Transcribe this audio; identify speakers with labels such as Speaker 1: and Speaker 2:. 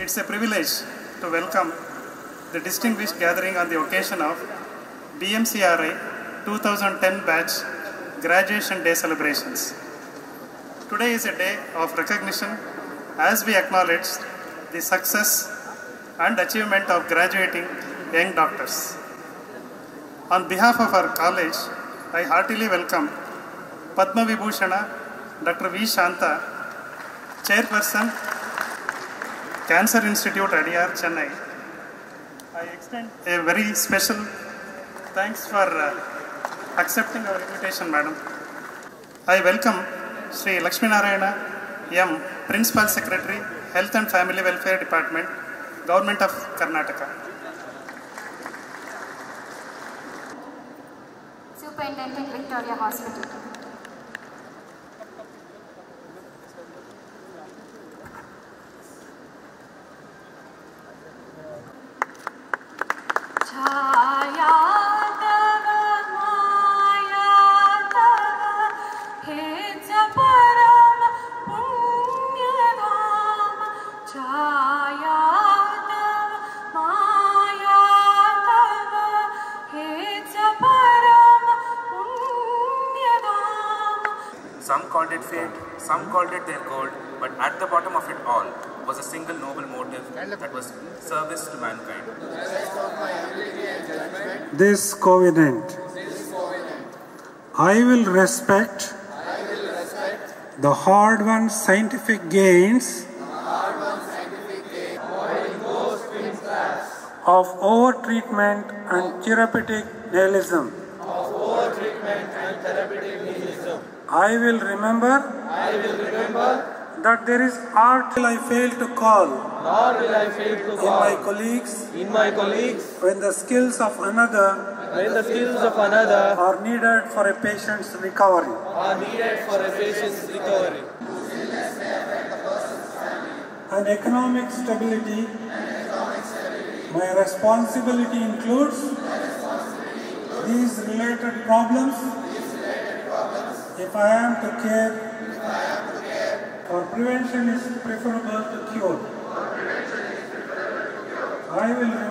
Speaker 1: It's a privilege to welcome the distinguished gathering on the occasion of BMCRI 2010 batch Graduation Day celebrations. Today is a day of recognition as we acknowledge the success and achievement of graduating young doctors. On behalf of our college, I heartily welcome Padma Vibhushana Dr. V. Shanta, Chairperson, Cancer Institute, Adyar, Chennai. I extend a very special thanks for accepting our invitation, Madam. I welcome Sri Lakshmi Narayana M, Principal Secretary, Health and Family Welfare Department, Government of Karnataka.
Speaker 2: Superintendent, Victoria Hospital.
Speaker 3: Some called it fate, some called it their goal, but at the bottom of it all was a single noble motive that was service to mankind.
Speaker 4: This covenant, I will respect the hard-won scientific gains of over-treatment and therapeutic nihilism. I will remember that there is art I fail to call in my colleagues when the skills of another are needed for a patient's recovery. And economic stability, my responsibility includes these related problems. If I am to care, for prevention is preferable to cure. I will